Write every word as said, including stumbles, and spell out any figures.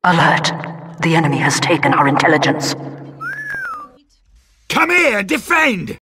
Alert. The enemy has taken our intelligence. Come here, defend!